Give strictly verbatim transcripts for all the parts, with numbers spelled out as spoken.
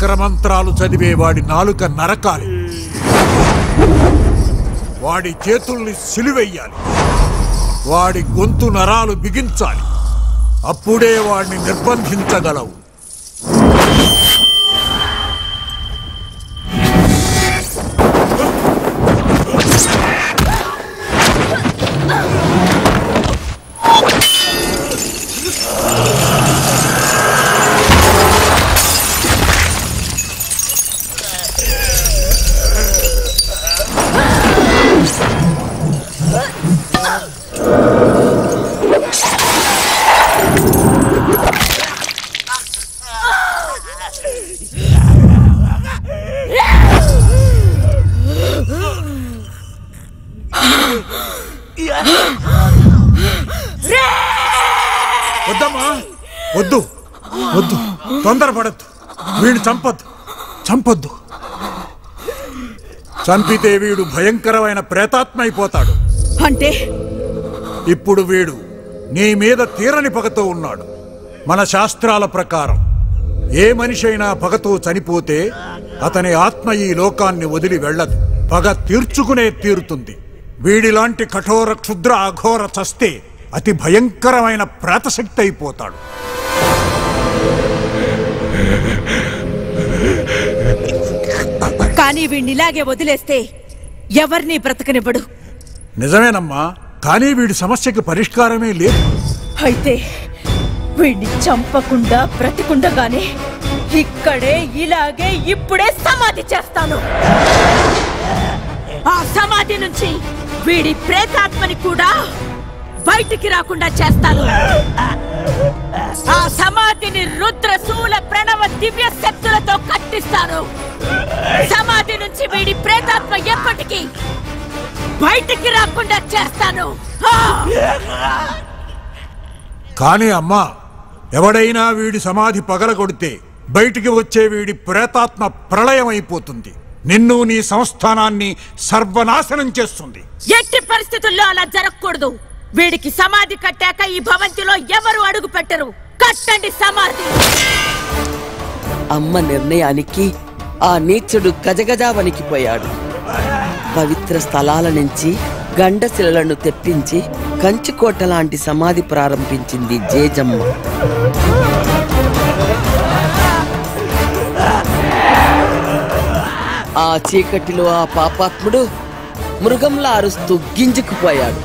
అగ్రమంత్రాలు చదివే వాడి నాలుక నరకాలి, వాడి చేతుల్ని సిలివెయ్యాలి, వాడి గొంతు నరాలు బిగించాలి. అప్పుడే వాడిని నిర్బంధించగలవు. వద్దమ్మా, వద్దు వద్దు, తొందరపడద్దు. వీడు చంపొద్దు, చంపొద్దు. చంపితే వీడు భయంకరమైన ప్రేతాత్మ అయిపోతాడు. అంటే ఇప్పుడు వీడు నీ మీద తీరని పగతో ఉన్నాడు. మన శాస్త్రాల ప్రకారం ఏ మనిషి అయినా పగతో చనిపోతే అతని ఆత్మ ఈ లోకాన్ని వదిలి వెళ్ళదు, పగ తీర్చుకునే తీరుతుంది. వీడిలాంటి కఠోర క్షుద్ర అఘోర చస్తే అతి భయంకరమైన ప్రేతశక్తి అయిపోతాడు. కానీ వీడినిలాగే వదిలేస్తే ఎవరిని బ్రతకనివ్వడు. నిజమేనమ్మా, కానీ వీడి సమస్యకి పరిష్కారమే లేదు. అయితే వీడిని చంపకుండా బ్రతికుండగానే ఇక్కడే ఇలాగే ఇప్పుడే సమాధి చేస్తాను. ఆ సమాధి నుంచి వీడి ప్రేతాత్మని కూడా బయటికి రాకుండా చేస్తాను. ఆ సమాధిని రుద్రశూల ప్రణవ దివ్య శక్తులతో కట్టిస్తాను. సమాధి నుంచి వీడి ప్రేతాత్మ ఎప్పటికీ బయటికి రాకుండా చేస్తాను. కానీ అమ్మా, ఎవడైనా వీడి సమాధి పగలగొడితే బయటికి వచ్చే వీడి ప్రేతాత్మ ప్రళయం అయిపోతుంది. నిన్ను నీ సంస్థానాన్ని సర్వనాశనం చేస్తుంది. ఎట్టి పరిస్థితుల్లో అలా జరగకూడదు. వీడికి సమాధి కట్టాక ఈ భవంతిలో ఎవరు అడుగు పెట్టరు. కట్టండి సమాధి. అమ్మ నిర్ణయానికి ఆ నీచుడు గజగజా వణికిపోయాడు. పవిత్ర స్థలాల నుంచి గండశిలలను తెప్పించి కంచుకోట లాంటి సమాధి ప్రారంభించింది జేజమ్మ. ఆ చీకటిలో ఆ పాపాత్ముడు మృగంలా అరుస్తూ గింజుకుపోయాడు.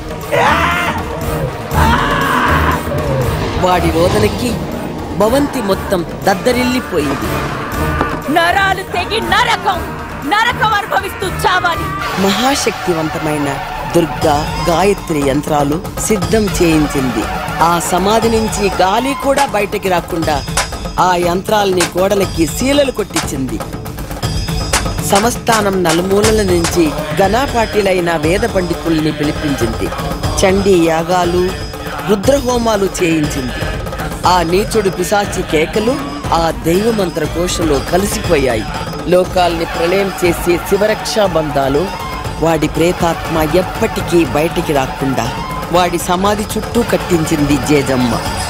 వాడి రోదనకి భవంతి మొత్తం దద్దరిల్లిపోయింది. నరాలు తెగి నరకం నరకం అనుభవిస్తూ చావాలి. మహాశక్తివంతమైన దుర్గా గాయత్రి యంత్రాలు సిద్ధం చేయించింది. ఆ సమాధి నుంచి గాలి కూడా బయటకి రాకుండా ఆ యంత్రాల్ని గోడలకి శీలలు కొట్టించింది. సంస్థానం నలుమూలల నుంచి ఘనాపాటిలైన వేద పండితుల్ని పిలిపించింది. చండీ యాగాలు రుద్రహోమాలు చేయించింది. ఆ నీచుడు పిశాచి కేకలు ఆ దైవమంత్ర కోశలో కలిసిపోయాయి. లోకాల్ని ప్రళయం చేసే శివరక్షా బంధాలు వాడి ప్రేతాత్మ ఎప్పటికీ బయటికి రాకుండా వాడి సమాధి చుట్టూ కట్టించింది జేజమ్మ.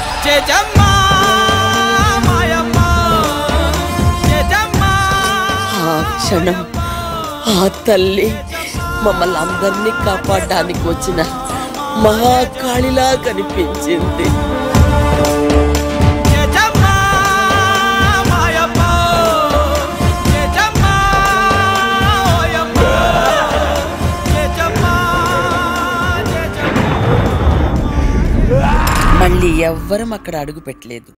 ఆ క్షణం ఆ తల్లి మమ్మల్ని అందరినీ కాపాడడానికి వచ్చిన మహాకాళిలా కనిపించింది. మళ్ళీ ఎవ్వరం అక్కడ అడుగు పెట్టలేదు.